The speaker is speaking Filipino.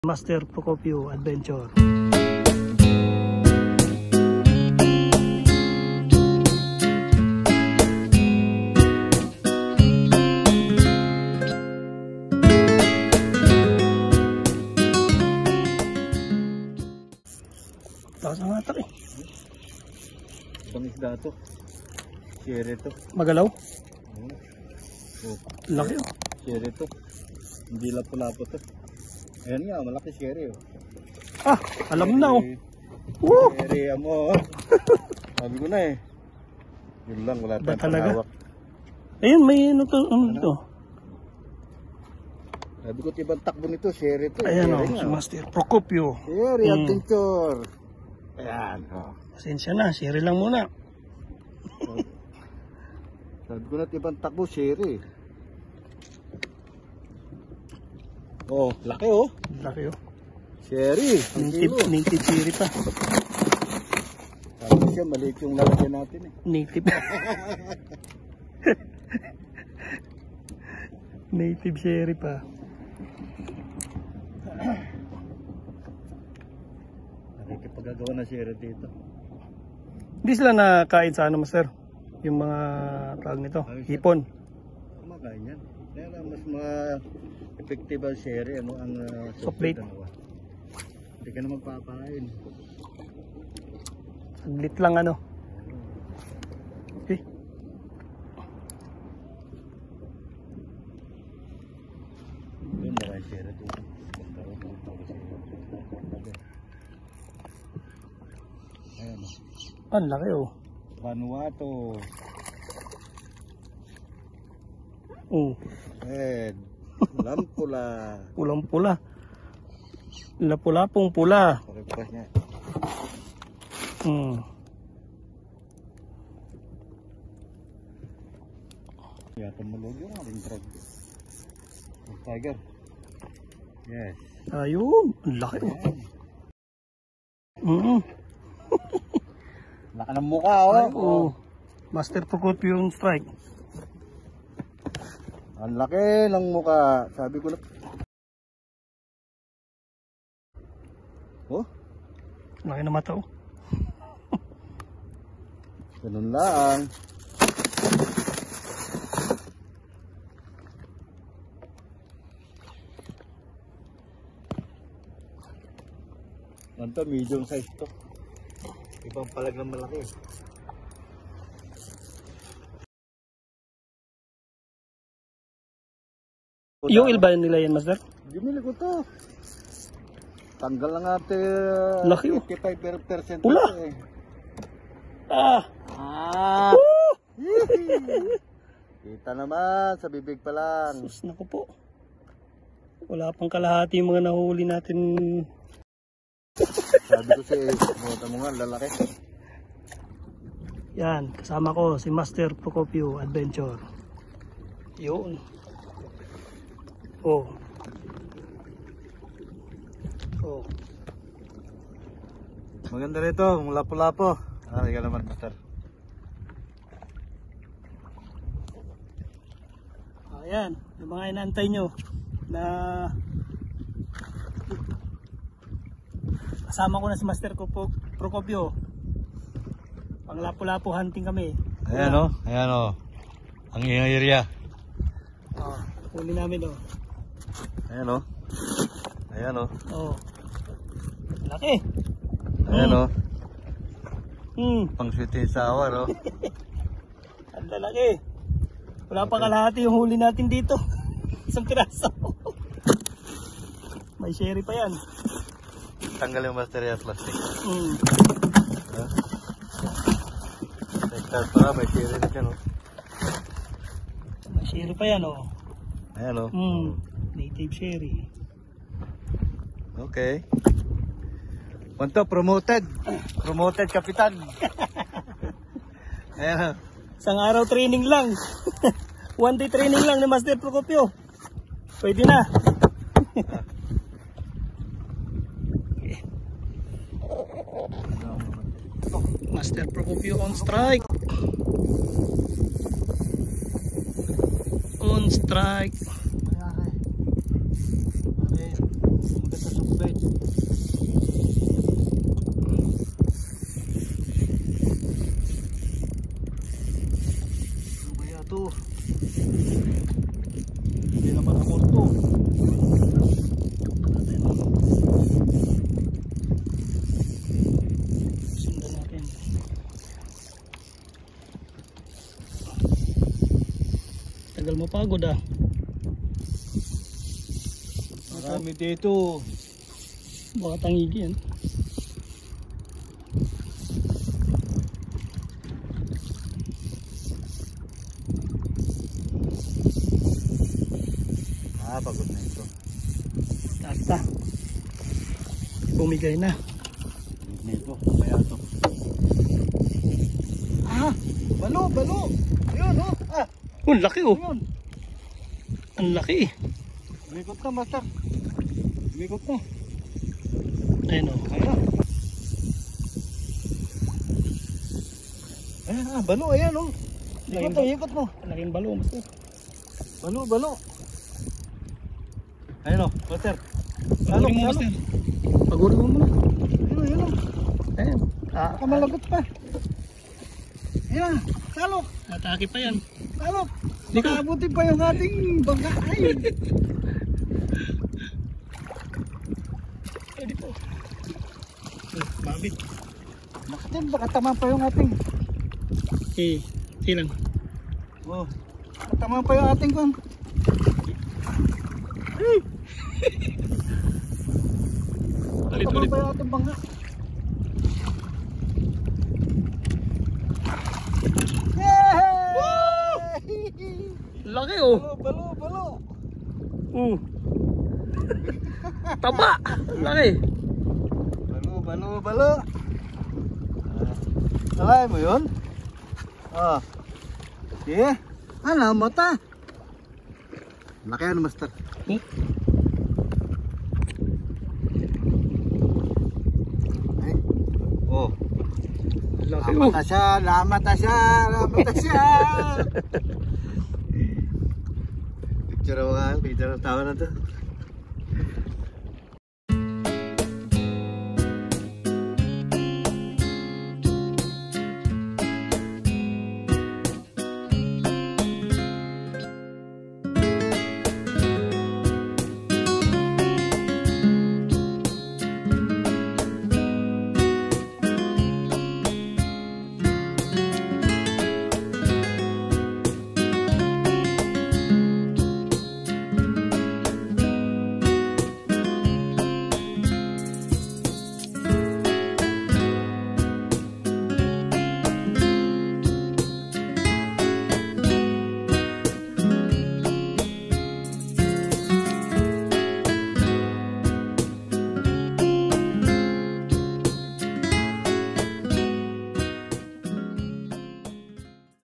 Master Procopio Adventure. Taas ang hatak eh. Ibang isda to. Shere to. Magalaw? Oh. Laki oh. Shere to. Hindi lapo-lapo to. Ayan nga, malaki shere oh. Ah, alam na oh. Woo! Shere mo. Sabi ko na eh. Yun lang, wala Ba tayong talaga? panghawak. Ayun, may ano to. Ano to? Sabi ko ibang takbo nito, shere to. Ayan Shere oh, nga, si Master Procopio. Shere Adventure. Ayan oh. Pasensya na, share lang muna. Sabi ko na ibang takbo, shere. Oh, laki oh. Laki oh. Shere. Native siri pa. Sabi ko siya, maliit yung lalagyan natin eh. Native. Native sherry pa. Nakikipagagawa na shere dito. Hindi sila nakain sa ano, Master? Yung mga tawag nito, hipon. Kumakain yan. Kaya lang mas effective ang shere, ano ang Soft bait. Hindi ka na magpapain. Saglit lang ano. Eh, Yun, maraming shere dito. Ayan o. ang laki oh. Vanuatu. Oh, Red. Lampula. pulang-pula. Lapu-lapong pula. Pare-pares niya. Yata malog yung ating drag. Tiger. Yes. Ayun, ang laki oh. Laka ng mukha oh. Ay, oh. Master Procopio yung strike. Ang laki ng mukha. Sabi ko na. Oh, Laki na mata oh. ganun lang. Ito, medium size to. Ibang palag ng malaki. Yung ilba nila yan, Master? Binili ko to. Tanggal na nga ito. Laki, oh. 55%. Pula. Eh. Ah! Ah! Kita naman, sa bibig pa lang. Sus, naku po. Wala pang kalahati yung mga nahuli natin. Sabi ko siya, mo nga, lalaki. Yan, kasama ko si Master Procopio Adventure. Yun. Oh. Oh. Maganda rito, kung lapo-lapo. Hindi ka naman, Master. Ayan, yung mga inaantay nyo na kasama ko na si Master Procopio. Pang lapo-lapo hunting kami. Ayan o, ayan o. Ang area. Oh, huli namin oh. Ayan o. Ayan o. Oh. Laki. Ayan o. Ang Pang sweet and sour o. lalaki. Wala pa kalahati yung huli natin dito. Isang piraso. May sherry pa yan. Tanggal yung Master yan plastic. Tektar pa, may siri na dyan o. May sherry pa yan oh. Ayan o. Native sherry. Okay. Punto, promoted. Promoted kapitan. Ayan o. Isang araw training lang. One day training lang ni Master Procopio. Pwede na. Master Procopio on strike. On strike. Okay. Maganda mapagod ah. Marami dito. Baka tangigi yan. Pagod na ito. Taas na. Bumigay na. Nito, kaya ito. Balo, balo. Ayun, oh. Ang laki oh. Ayun. Ang laki. Umikot na, master. Umikot na. Ayun oh. Ayan. Ayan, balo, ayan, oh. Ikot mo, ikot mo. Laking balo, master. Balo, balo. Ayun, oh, master. Pagurin mo, master. Pagurin mo muna. Ayun, ayun, oh. Ayun. Baka malagot pa. Ayan, salok. Atake pa yan. Salok. Dito. Makaabuti pa yung ating bangka. Ay. Ay, dito. Babit. Nakatin, baka tama pa yung ating. Okay. Silang. Oh, baka tama pa yung ating kon. Ulit, Tama ulit. pa yung ating bangka. Laki oh. Balo, balo. Taba. Laki. Balo, balo, balo. Alay mo yun? Sige. Mata. Laki yan, master. Ay. Oh. Laki oh. Lamata siya, lamata siya, lamata siya. Picture mo nga, picture ng tawa na to.